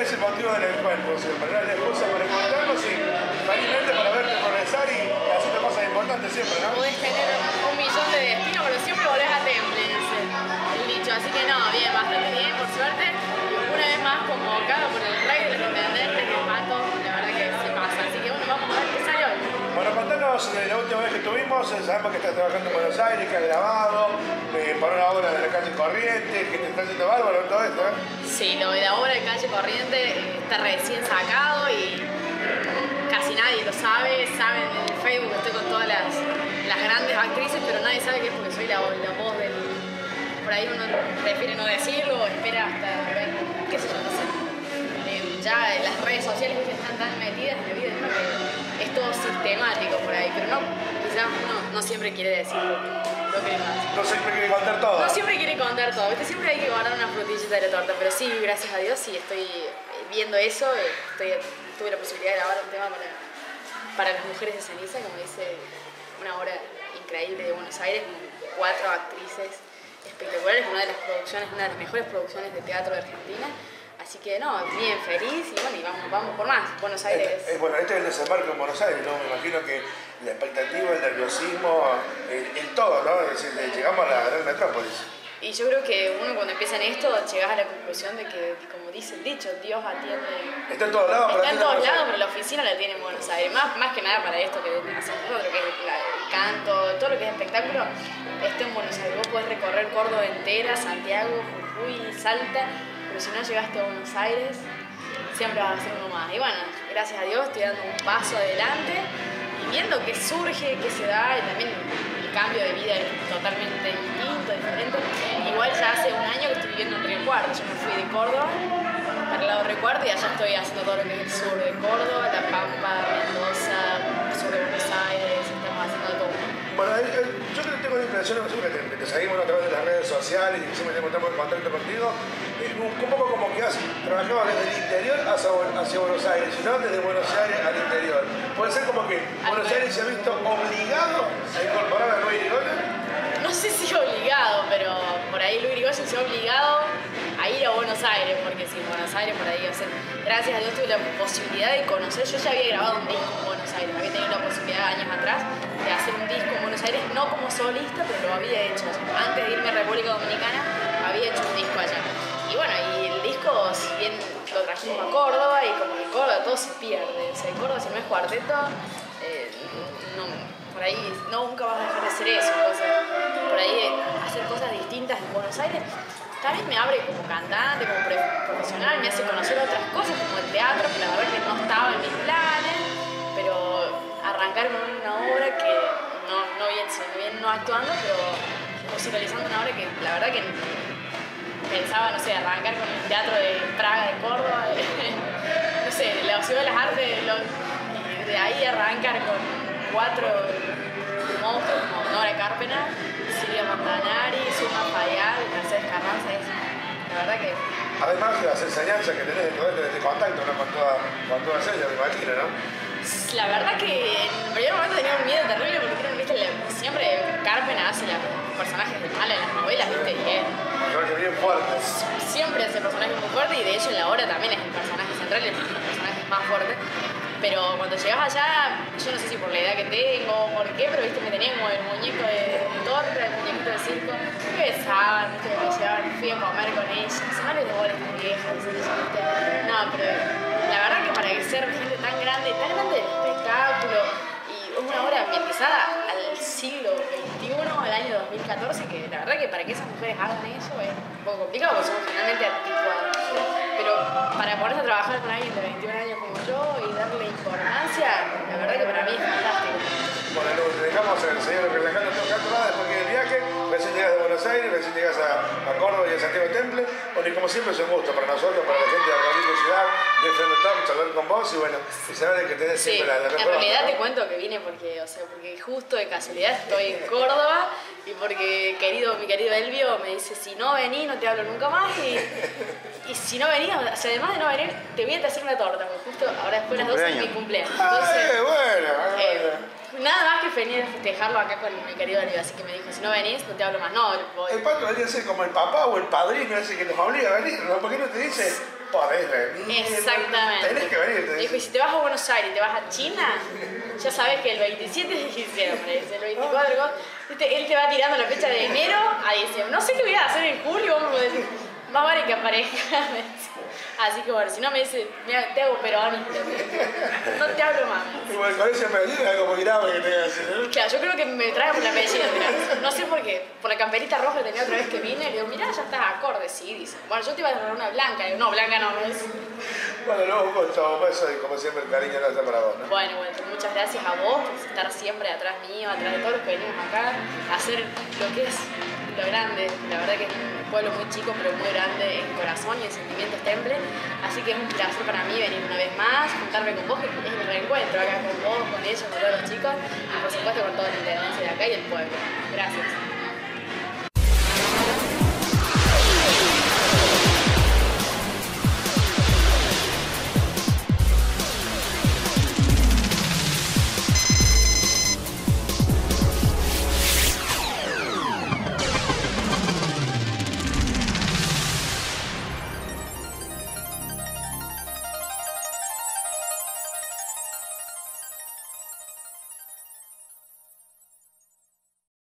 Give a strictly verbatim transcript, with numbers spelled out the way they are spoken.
es el motivo del encuentro, siempre, ¿no? La excusa para encontrarnos y felizmente para verte progresar y haciendo cosas importantes siempre, ¿no? Podés tener un millón de destinos, pero siempre volvés a Temple, dice el dicho. Así que no, bien, bastante bien, por suerte. Una vez más convocado por el rey de los intendentes, el Pato, la verdad que se pasa. Así que bueno, vamos a ver qué sale hoy. Bueno, contanos de la última vez que estuvimos, sabemos que estás trabajando en Buenos Aires, que has grabado, eh, para una obra de la calle Corrientes, que te está haciendo bárbaro todo esto, ¿eh? Sí, lo de la obra de calle Corrientes está recién sacado y casi nadie lo sabe. Saben en el Facebook que estoy con todas las, las grandes actrices, pero nadie sabe que es porque soy la, la voz del... Por ahí uno prefiere no decirlo o espera hasta ver, qué sé yo, no sé. Eh, ya en las redes sociales están tan metidas en la vida que es todo sistemático por ahí, pero no, quizás uno no siempre quiere decir lo que, lo que le pasa. No siempre quiere contar todo. No siempre quiere contar todo, ¿viste? Siempre hay que guardar una frutillita de la torta, pero sí, gracias a Dios, sí estoy viendo eso. Estoy, tuve la posibilidad de grabar un tema para, para las mujeres de ceniza, como dice, una obra increíble de Buenos Aires, con cuatro actrices espectaculares, una de las producciones, una de las mejores producciones de teatro de Argentina. Así que no, bien feliz y bueno, y vamos, vamos por más. Buenos Aires. Este, eh, bueno, este es el desembarco en Buenos Aires, ¿no? Me imagino que la expectativa, el nerviosismo, el, el todo, ¿no? Es decir, llegamos a la gran metrópolis. Y yo creo que uno cuando empieza en esto llegas a la conclusión de que, como dice el dicho, Dios atiende... Está en todos lados, Está en todos lados, pero la oficina la tiene en Buenos Aires. Más, más que nada para esto que hacemos nosotros, que es la, el canto, todo lo que es espectáculo, está en Buenos Aires. Vos podés recorrer Córdoba entera, Santiago, Jujuy, Salta, pero si no llegaste a Buenos Aires, siempre vas a hacer uno más. Y bueno, gracias a Dios estoy dando un paso adelante y viendo que surge, que se da, y también el cambio de vida es totalmente distinto, diferente. Igual ya hace un año que estoy viviendo en Río Cuarto. Yo me fui de Córdoba para el lado de Río Cuarto y allá estoy haciendo todo lo que es el sur de Córdoba, La Pampa, Mendoza, sur de Buenos Aires, estamos haciendo todo. Bueno, yo creo que tengo la impresión, nosotros que te, que te seguimos a través de las redes sociales y que siempre estamos en contacto contigo, eh, un, un poco como que has trabajado desde el interior hacia, hacia Buenos Aires, y no desde Buenos Aires al interior. Puede ser como que Buenos Aires se ha visto obligado a incorporar a Luis Irigoyen. No sé si obligado, pero por ahí Luis Irigoyen se ha obligado a ir a Buenos Aires, porque sin Buenos Aires por ahí, o sea, gracias a Dios tuve la posibilidad de conocer. Yo ya había grabado un disco en Buenos Aires, había tenido la posibilidad años atrás de hacer un disco en Buenos Aires, no como solista, pero lo había hecho. Antes de irme a República Dominicana, había hecho un disco allá. Y bueno, y el disco, si bien lo trajimos a Córdoba, y como en Córdoba todo se pierde, o sea, en Córdoba si no es cuarteto, eh, no, por ahí no, nunca vas a dejar de hacer eso. Entonces, por ahí hacer cosas distintas en Buenos Aires también me abre como cantante, como profesional, me hace conocer otras cosas como el teatro, que la verdad que no estaba en mis planes, pero arrancar con una obra que no, no, bien, no bien no actuando, pero musicalizando una obra que la verdad que pensaba, no sé, arrancar con el teatro de Praga, de Córdoba, de, no sé, de la Ciudad de las Artes, lo, y de ahí arrancar con cuatro monstruos como Nora Carpena, Silvia Montanari, Suma Fayal, Mercedes Carranza, es la verdad que... Además de las enseñanzas que tenés de todo este contacto, ¿no? con, toda, con todas ellas, me imagino, ¿no? La verdad que en el primer momento tenía un miedo terrible porque ¿viste? Siempre Carpena hace los personajes de mala en las novelas, ¿viste? Y es... Personajes bien fuertes. Siempre hace personajes muy fuertes y de hecho en la obra también es el personaje central y el personaje más fuerte. Pero cuando llegas allá, yo no sé si por la edad que tengo o por qué, pero viste, me tenía como el muñeco de torre, el muñequito de circo. Me besaban, viste, me llevaban, fui a comer con ellos. Se me les debo esta vieja, ¿viste? No, pero la verdad que para ser gente tan grande, tan grande del espectáculo, y una obra ambientizada al siglo veintiuno, al año dos mil catorce, que la verdad que para que esas mujeres hagan eso es un poco complicado, porque somos generalmente anticuados. Pero para ponerse a trabajar con alguien de veintiún años como yo y darle importancia, la verdad que para mí es fantástico. Bueno, lo dejamos al señor relajando tocando nada después que el viaje, recién llegas de Buenos Aires, recién llegas a, a Córdoba y a Santiago Temple. Bueno, y como siempre es un gusto para nosotros, para la gente de Rodrigo Ciudad, de F M Top, charlar con vos y bueno, y saber que tenés sí, siempre la, la mejor. En realidad onda, ¿no? Te cuento que vine porque, o sea, porque justo de casualidad estoy en Córdoba y porque querido, mi querido Elvio me dice, si no venís no te hablo nunca más y, y si no venís, o sea, además de no venir, te voy a hacer una torta, porque justo ahora después de las doce es mi cumpleaños. Entonces, Ay, bueno, eh, bueno. nada más que venir a festejarlo acá con mi querido Elvio, así que me dijo, si no venís no te hablo más. No, voy. El pato debería ser como el papá o el padrino ese que nos obliga a venir, ¿no? ¿Por qué no te dice, podés venir. Exactamente. Tenés que venir. Tenés. Dijo, y si te vas a Buenos Aires y te vas a China, ya sabes que el veintisiete de diciembre, el veinticuatro, este, él te va tirando la fecha de enero a diciembre. No sé qué voy a hacer en julio, vamos a decir, más vale que aparezca. Así que bueno, si no me dice, mira, te hago peronista, no te hablo más. Igual con ese apellido es algo muy grave que te voy a decir, ¿no? Claro, yo creo que me trae por la apellido, mirá. No sé por qué, por la camperita roja que tenía otra vez que vine, le digo, mirá, ya estás acorde, sí, dice. Bueno, yo te iba a agarrar una blanca, le digo, no, blanca no, no es. Bueno, luego con todo beso y como siempre el cariño no está para vos, ¿no? Bueno, bueno, muchas gracias a vos por estar siempre atrás mío, atrás de todos los que venimos acá, a hacer lo que es lo grande. La verdad que es un pueblo muy chico, pero muy grande en corazón y en sentimientos temple. Así que es un placer para mí venir una vez más, juntarme con vos, que es mi reencuentro acá con vos, con ellos, con todos los chicos, y por supuesto con toda la intendencia de acá y el pueblo. Gracias.